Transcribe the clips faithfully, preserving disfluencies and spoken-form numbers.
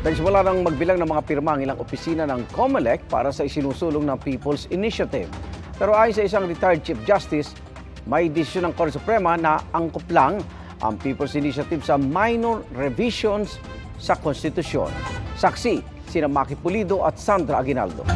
Nagsimula nang magbilang ng mga pirma ang ilang opisina ng COMELEC para sa isinusulong ng People's Initiative. Pero ayon sa isang retired Chief Justice, may desisyon ng Korte Suprema na angkop lang ang People's Initiative sa minor revisions sa konstitusyon. Saksi, sina Maki Pulido at Sandra Aguinaldo.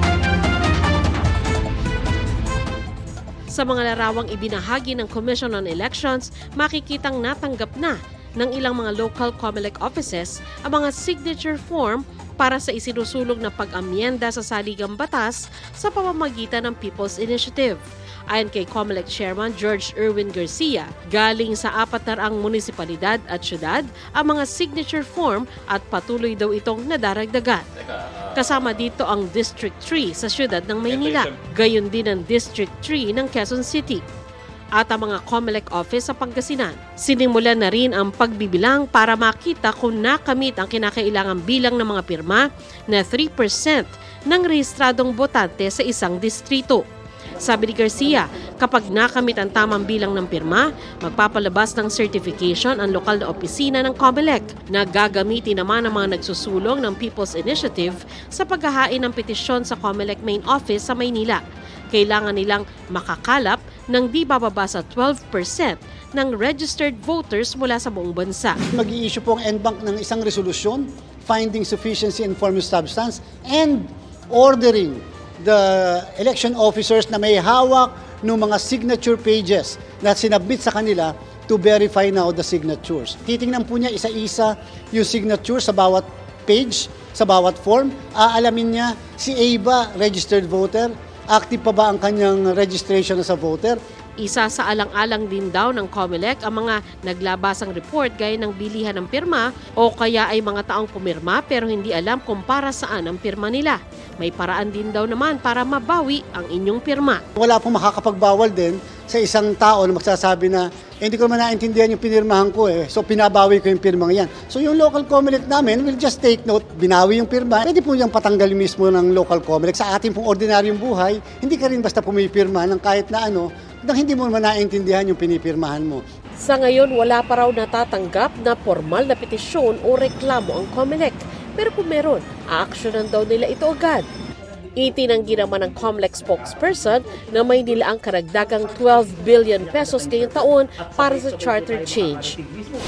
Sa mga larawang ibinahagi ng Commission on Elections, makikitang natanggap na ng ilang mga local COMELEC offices ang mga signature form para sa isinusulong na pag-amyenda sa saligang batas sa pamamagitan ng People's Initiative. Ayon kay COMELEC Chairman George Erwin Garcia, galing sa apat na raang munisipalidad at syudad ang mga signature form at patuloy daw itong nadaragdagan. Kasama dito ang District three sa syudad ng Maynila, gayon din ang District three ng Quezon City at ang mga COMELEC office sa Pangasinan. Sinimulan na rin ang pagbibilang para makita kung nakamit ang kinakailangang bilang ng mga pirma na three percent ng rehistradong botante sa isang distrito. Sabi ni Garcia, kapag nakamit ang tamang bilang ng pirma, magpapalabas ng certification ang lokal na opisina ng COMELEC na gagamitin naman ng mga nagsusulong ng People's Initiative sa paghahain ng petisyon sa COMELEC main office sa Maynila. Kailangan nilang makakalap ng di bababa sa twelve percent ng registered voters mula sa buong bansa. Mag-i-issue po ang N B A C ng isang resolusyon, finding sufficiency and form of substance, and ordering the election officers na may hawak ng mga signature pages na sinabit sa kanila to verify now the signatures. Titingnan po niya isa-isa yung signature sa bawat page, sa bawat form. Aalamin niya si A ba registered voter, active pa ba ang kanyang registration as a voter. Isa sa alang-alang din daw ng COMELEC ang mga naglabasang report gaya ng bilihan ng pirma o kaya ay mga taong pumirma pero hindi alam kung para saan ang pirma nila. May paraan din daw naman para mabawi ang inyong pirma. Wala pong makakapagbawal din sa isang tao na magsasabi na eh, hindi ko naman naintindihan yung pinirmahan ko eh, so pinabawi ko yung pirmang yan. So yung local COMELEC namin will just take note, binawi yung pirma, pwede po yung patanggal mismo ng local COMELEC. Sa ating pong ordinaryong buhay, hindi ka rin basta pumipirma ng kahit na ano, nang hindi mo naman naintindihan yung pinipirmahan mo. Sa ngayon, wala pa raw natatanggap na formal na petisyon o reklamo ang COMELEC. Pero kung meron, aaksyonan daw nila ito agad. Itinanggi naman ng COMELEC spokesperson na may nilaang karagdagang twelve billion pesos ngayong taon para sa charter change.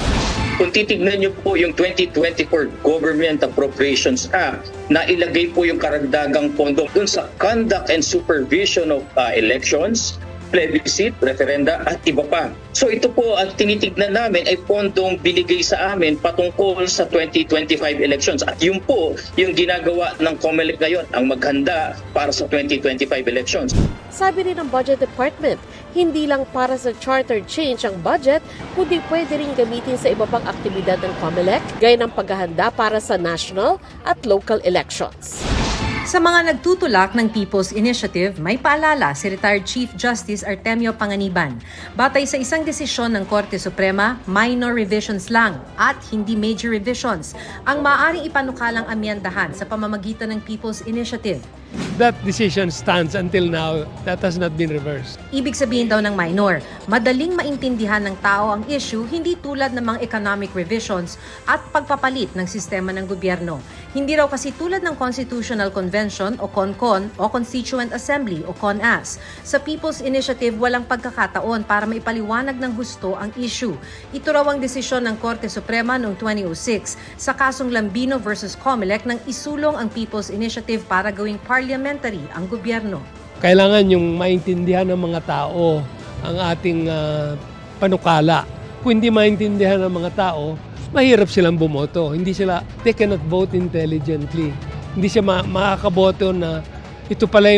Kung titignan niyo po yung twenty twenty-four Government Appropriations Act, na ilagay po yung karagdagang pondo dun sa conduct and supervision of uh, elections, plebiscite, referenda at iba pa. So ito po ang tinitignan namin ay pondong binigay sa amin patungkol sa twenty twenty-five elections. At yun po yung ginagawa ng COMELEC ngayon, ang maghanda para sa twenty twenty-five elections. Sabi rin ng Budget Department, hindi lang para sa charter change ang budget, kundi pwede rin gamitin sa iba pang aktibidad ng COMELEC, gaya ng paghahanda para sa national at local elections. Sa mga nagtutulak ng People's Initiative, may paalala si retired Chief Justice Artemio Panganiban. Batay sa isang desisyon ng Korte Suprema, minor revisions lang at hindi major revisions ang maaaring ipanukalang amyendahan sa pamamagitan ng People's Initiative. That decision stands until now. That has not been reversed. Ibig sabihin daw ng minor, madaling maintindihan ng tao ang issue, hindi tulad ng mga economic revisions at pagpapalit ng sistema ng gobyerno. Hindi raw kasi tulad ng Constitutional Convention o CONCON o Constituent Assembly o CONAS. Sa People's Initiative, walang pagkakataon para maipaliwanag ng husto ang issue. Ito raw ang desisyon ng Korte Suprema noong twenty oh six sa kasong Lambino versus COMELEC nang isulong ang People's Initiative para gawing parliamentary ang gobyerno. Kailangan yung maintindihan ng mga tao ang ating uh, panukala. Kung hindi maintindihan ng mga tao, mahirap silang bumoto. Hindi sila, they cannot vote intelligently. Hindi siya ma- makakaboto na ito pala'y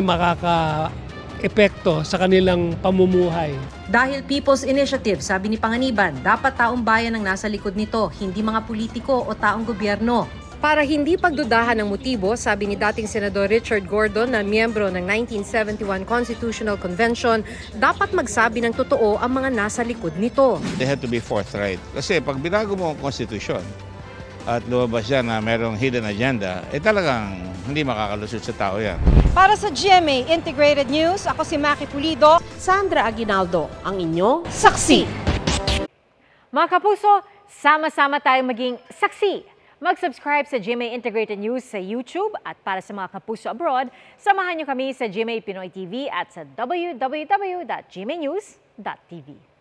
makaka-epekto sa kanilang pamumuhay. Dahil People's Initiative, sabi ni Panganiban, dapat taong bayan ang nasa likod nito, hindi mga politiko o taong gobyerno. Para hindi pagdudahan ng motibo, sabi ni dating Senador Richard Gordon na miyembro ng nineteen seventy-one Constitutional Convention, dapat magsabi ng totoo ang mga nasa likod nito. They have to be forthright. Kasi pag binago mo ang Constitution at lumabas yan na merong hidden agenda, eh talagang hindi makakalusot sa tao yan. Para sa G M A Integrated News, ako si Maki Pulido. Sandra Aguinaldo, ang inyong saksi. Mga kapuso, sama-sama tayong maging saksi. Mag-subscribe sa G M A Integrated News sa YouTube at para sa mga kapuso abroad, samahan niyo kami sa G M A Pinoy T V at sa w w w dot g m a news dot t v.